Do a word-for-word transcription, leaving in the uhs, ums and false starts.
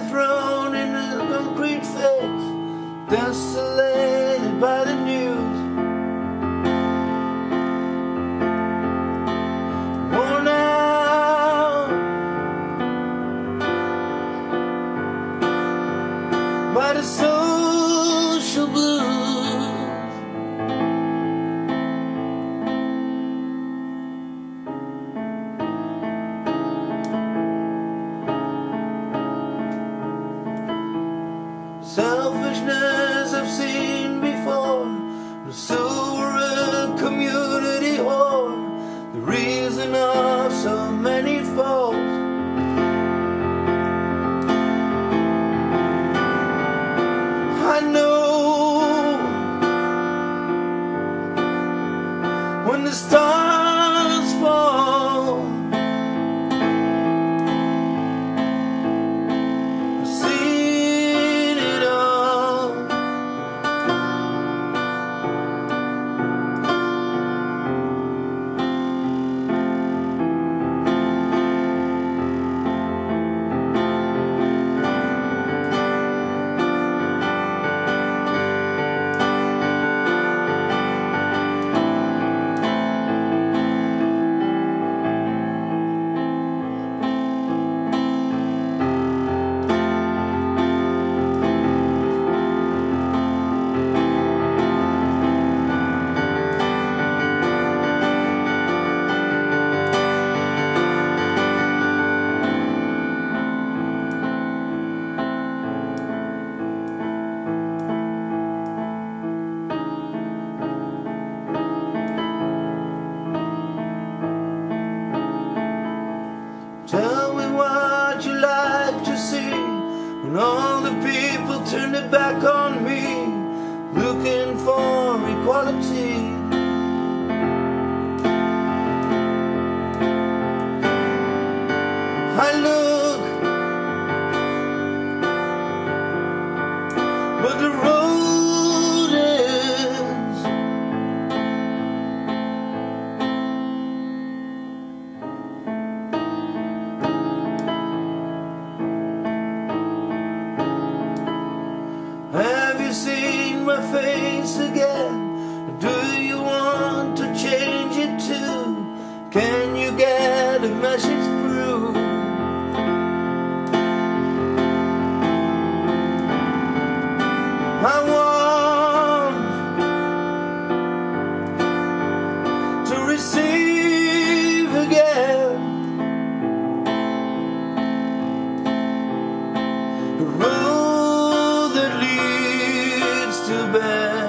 thrown in a concrete face, desolated by the news. Worn out by the social blues. Selfishness I've seen before, the silver community whore, the reason of so many falls. I know when the stars fall, I've seen it all. Tell me what you like to see when all the people turn their back on me, looking for equality. I look, but the road ends. Have you seen my face again? Do you want to change it too? Can you get a message through? I want to receive again the road that leads to bed.